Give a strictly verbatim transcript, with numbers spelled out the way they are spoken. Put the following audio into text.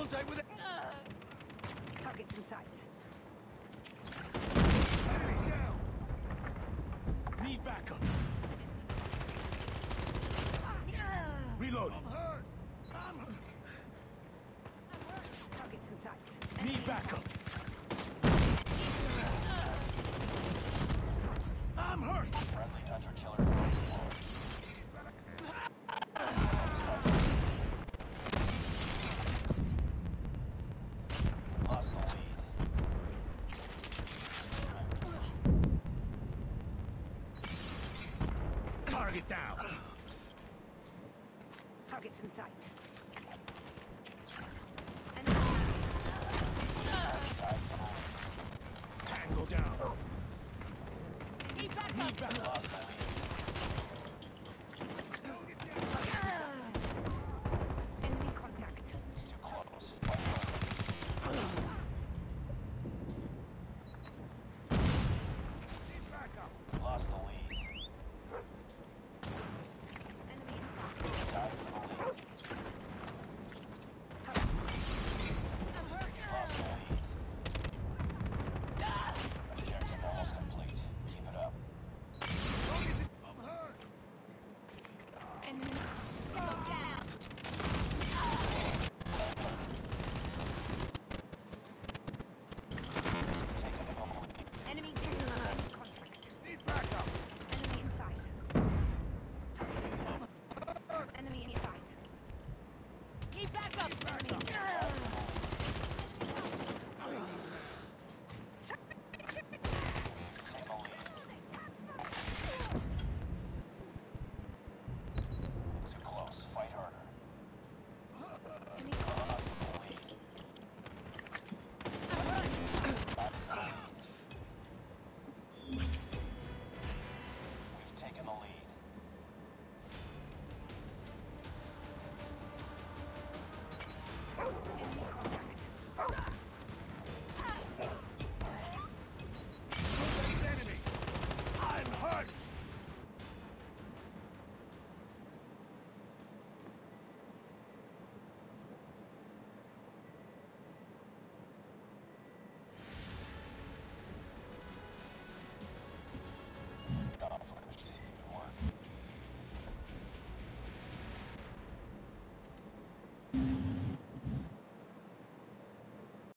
Contact with it. Targets in sight. Enemy down. Need backup. Reloading. I'm hurt. I'm hurt. Targets in sight. Need backup. I'm hurt. Friendly hunter killer. Lost the lead. Target down. Targets in sight. Tango down. Need backup. Need backup. Lost the lead. Enemy contact. Too close. Need backup. Lost the lead. Enemy inside. Tied for the lead. I'm hurt. Lost the lead. Objective almost complete. Keep it up. I'm hurt. Enemy. Go down. Taking the lead. Enemy enemy contact. Need backup. Enemy inside. Targets inside. Enemy inside. Need backup. Enemy. Take the lead. Too close. Fight harder. Enemy. Lost the lead. We've taken the lead. Enemy contact. Enemy. I'm hurt. Accomplished. Good work.